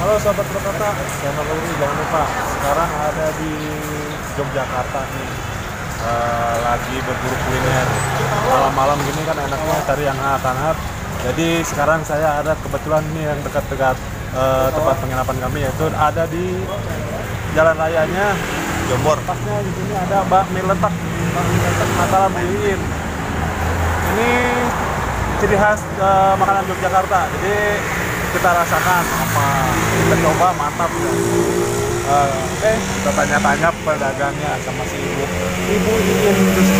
Halo sobat berkata, saya Naluri, jangan lupa sekarang ada di Yogyakarta nih. Lagi berburu kuliner. Malam-malam gini kan enaknya cari yang hangat-hangat. Jadi sekarang saya ada kebetulan nih yang dekat-dekat tempat penginapan kami, yaitu ada di jalan rayanya Jombor. Pasnya di sini ada bakmi letak Mataram Buin. Ini ciri khas makanan Yogyakarta. Jadi kita rasakan apa, kita coba, mantap ya. Kita tanya-tanya pedagangnya sama si ibu Iin.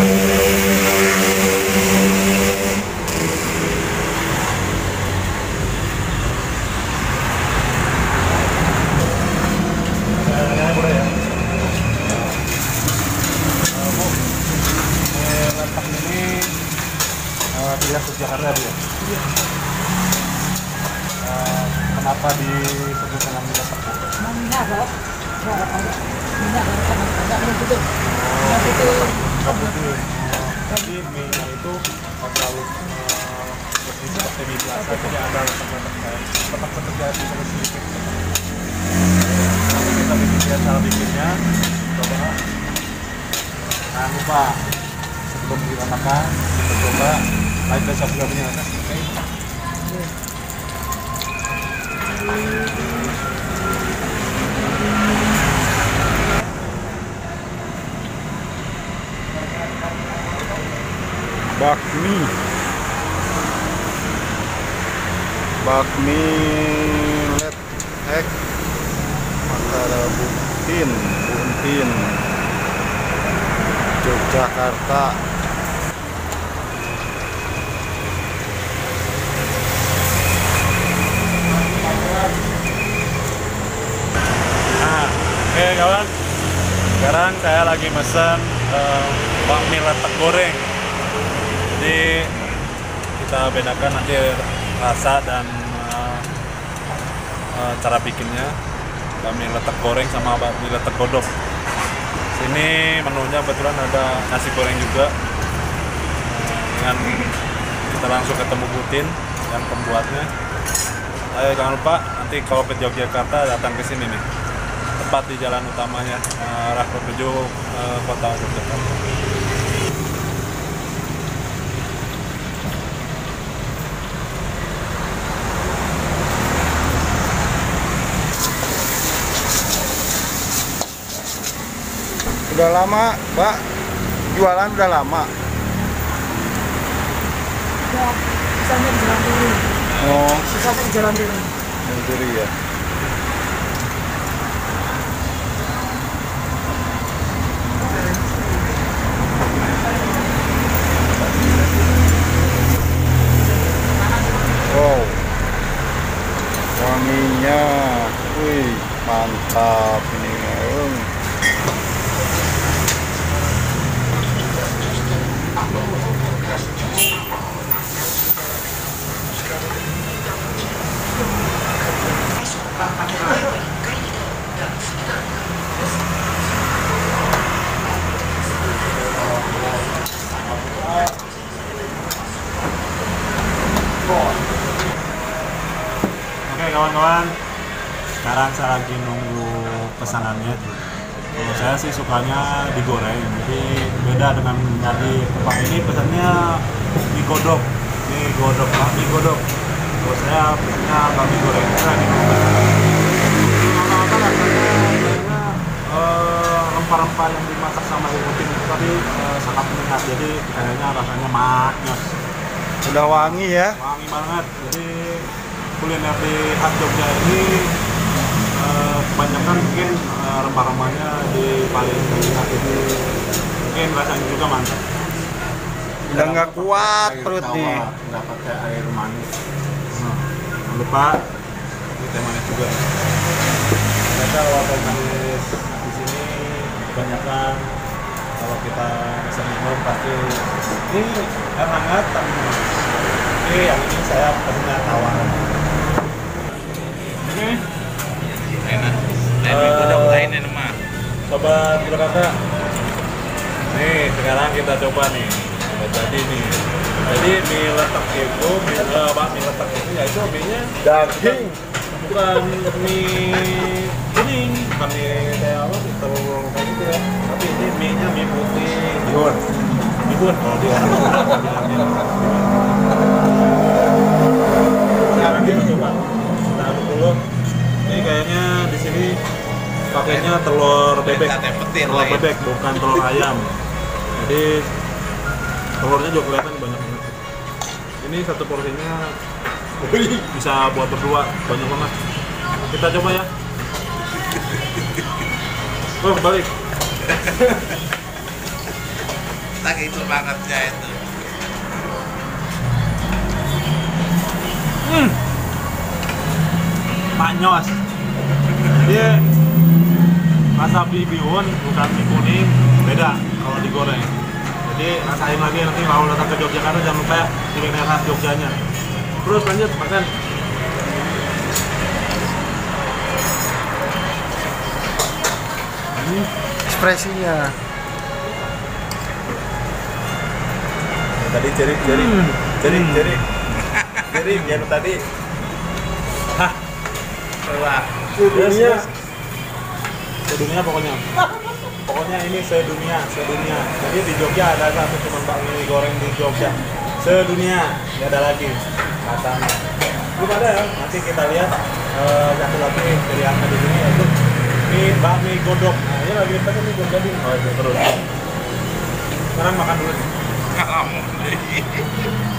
Bu, letak ini dia Yogyakarta dia. Kenapa disebut dengan mie letak? Minyak kok. Minyak ada putih. Nggak putih. Jadi mie-nya itu selalu bersih seperti mie biasa, jadi ada letak-letak jadi sedikit. Nanti kita bikin cara bikinnya. Coba. Jangan lupa sebelum kita makan, kita coba like dan subscribe-nya. Oke. bakmi letek Mataram Buin Yogyakarta. Oke kawan, sekarang saya lagi mesen bakmi letek goreng. Jadi kita bedakan nanti rasa dan cara bikinnya bakmi letek goreng sama bakmi letek godok. Sini menunya kebetulan ada nasi goreng juga. Dengan kita langsung ketemu Butin yang pembuatnya. Ayo jangan lupa nanti kalau ke Yogyakarta datang ke sini nih. Tepat di jalan utamanya arah menuju kota Yogyakarta. Udah lama, Mbak? Jualan udah lama? Ya, misalnya di jalan dulu. Oh, Bisa di jalan dulu. sendiri ya. Wow, wanginya, wih, mantap ini. Oke kawan-kawan, sekarang saya lagi nunggu pesanannya. Kalau saya sih sukanya digoreng, jadi beda dengan tadi tempat ini pesannya mie godok, bakmi godok. Kalau saya pesannya bakmi goreng, saya lagi nunggu. Apa rasanya? Rempah-rempah yang dimasak sama ibu Tin itu tadi sangat menyengat, jadi kayaknya rasanya maknyos. Udah wangi ya? Wangi banget. Jadi kuliner di khas Jogja ini kebanyakan mungkin rempah-rempahnya di paling minat, jadi mungkin rasanya juga mantap. Udah nggak kuat perut nih. Nggak pakai air manis. Jangan lupa ini teh manis juga. Ternyata kalau teh manis di sini kebanyakan kalau kita bisa minum pasti ini air hangat. Tapi yang ini saya pesennya tawar. Ini enak. Udah lainnya mah. Sobat berkata, nih sekarang kita coba nih. Jadi nih, jadi mie letak itu, bakmi letak itu yaitu mie-nya Daging. bukan mie kuning, bukan mie kayak apa sih, telur kayak gitu ya. Tapi ini mie-nya mie putih. Bihun. Bihun kalau di orang bilangnya. Sekarang kita coba. Kita aduk dulu. Ini kayaknya di sini pakainya telur bebek. Kita tempetin Telur lah ya. bebek bukan telur ayam. Jadi telurnya juga kelihatan banyak banget. Ini satu porsinya bisa buat berdua, banyak banget. Kita coba ya. Oh, balik. Saking semangatnya itu. Manyos. Dia rasa bihun bukan mie kuning, beda kalau digoreng. Jadi rasain lagi nanti kalau datang ke Yogyakarta jangan lupa ya kuliner khas Jogjanya. Terus lanjut makan. Ekspresinya. Tadi jerit yang tadi. Hah. Wah, Sedunia. Sedunia pokoknya ini sedunia. Jadi di Jogja ada satu cuma bakmi goreng di Jogja. Sedunia, nggak ada lagi katanya. Belum ada ya. Nanti kita lihat satu lagi pilihannya di sini yaitu bakmi godok. Nah, ini lagi kita nih belum jadi. Oh, itu terus. Sekarang makan dulu. kamu.